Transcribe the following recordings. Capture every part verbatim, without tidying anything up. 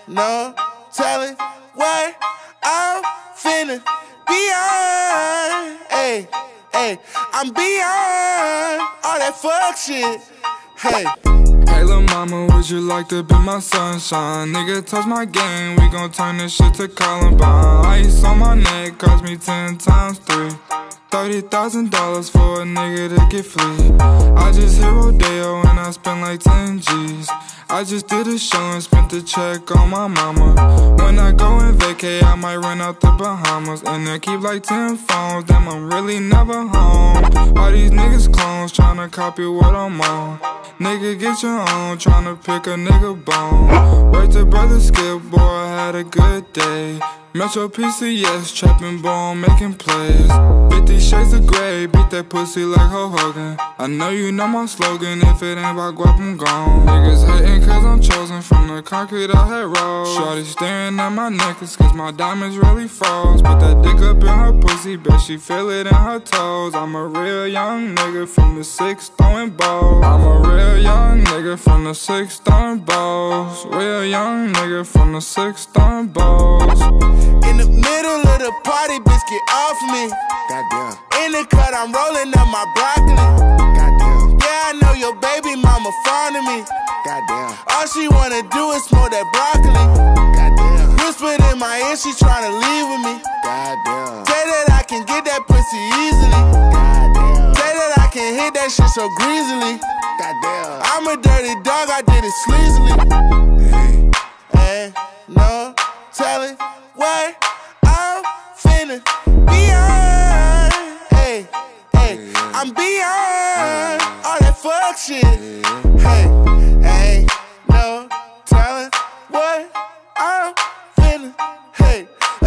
no telling what I'm finna beyond. Hey, hey, I'm beyond all that fuck shit. Hey. Hey lil' mama, would you like to be my sunshine? Nigga, touch my game, we gon' turn this shit to Columbine. Ice on my neck cost me ten times three. Thirty thousand dollars for a nigga to get free. I just hit Rodeo and I spent like ten G's. I just did a show and spent the check on my mama. When I go and vacay, I might run out the Bahamas. And I keep like ten phones, damn I'm really never home. All these niggas clones tryna copy what I'm on. Nigga get your own, tryna pick a nigga bone. Word to brother Skip, boy I had a good day. Metro P C S, trapping bone, making plays. Fifty shades of grey, beat that pussy like Hulk Hogan. I know you know my slogan, if it ain't about guap, I'm gone. Niggas hating cause I'm chosen from the concrete I had rolled. Shorty staring at my necklace cause my diamonds really froze. Put that dick up in her pussy, bet she feel it in her toes. I'm a real young nigga from the six throwing balls. I'm a real young nigga from the six throwing balls. Real young nigga from the six throwing balls. In the middle of the party, bitch, get off me. Goddamn. In the cut, I'm rolling up my broccoli. Goddamn. Yeah, I know your baby mama fond of me. Goddamn. All she wanna do is smoke that broccoli. Goddamn. Whispered in my ear, she tryna leave with me. Goddamn. Say that I can get that pussy easily. Goddamn. Say that I can hit that shit so greasily. Goddamn. I'm a dirty dog, I did it sleazily. Hey. Hey, no telling what I'm finna beyond. Hey, hey, I'm beyond all that fuck shit. Hey, hey, no telling what I'm finna. Hey,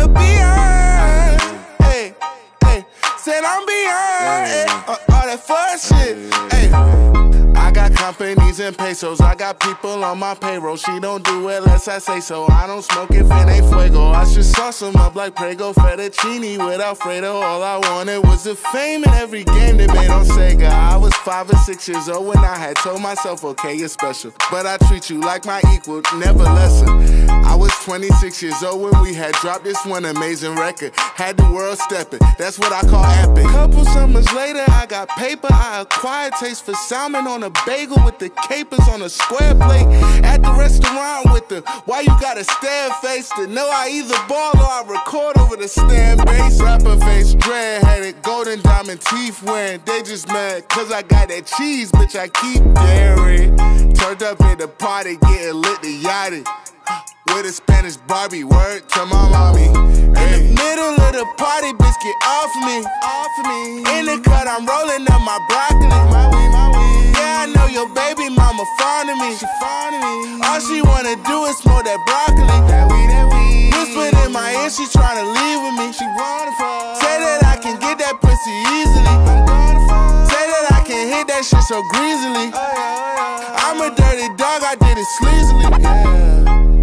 beyond. Hey, hey, said I'm beyond hey, all that fuck shit. Hey. I got companies and pesos, I got people on my payroll. She don't do it unless I say so. I don't smoke if it ain't fuego. I should sauce them up like Prego, fettuccine with Alfredo. All I wanted was the fame in every game they made on Sega. I was five or six years old when I had told myself, okay, you're special, but I treat you like my equal, never lesser. I was twenty-six years old when we had dropped this one amazing record. Had the world stepping, that's what I call epic. Couple summers later, I got paper. I acquired taste for salmon on a bagel with the capers on a square plate. At the restaurant with the why you gotta stare face to know I either ball or I record over the stand bass. Rapper face, dread-headed, golden diamond teeth wearing. They just mad cause I got that cheese, bitch, I keep daring. Turned up at the party, getting lit to yachty. With a Spanish Barbie, word to my mommy. Hey. In the middle of the party, bitch, get off me. Off me. In the cut, I'm rolling up my broccoli. My weed, my weed. Yeah, I know your baby mama fond of me. She fond of me. All she wanna do is smoke that broccoli. That weed, that weed. Whispered in my ear, she tryna leave with me. She wanna fuck. Say that I can get that pussy easily. I'm gonna fuck. Say that I can hit that shit so greasily. Oh, yeah, oh, yeah. I'm a dirty dog, I did it sleazily. Yeah.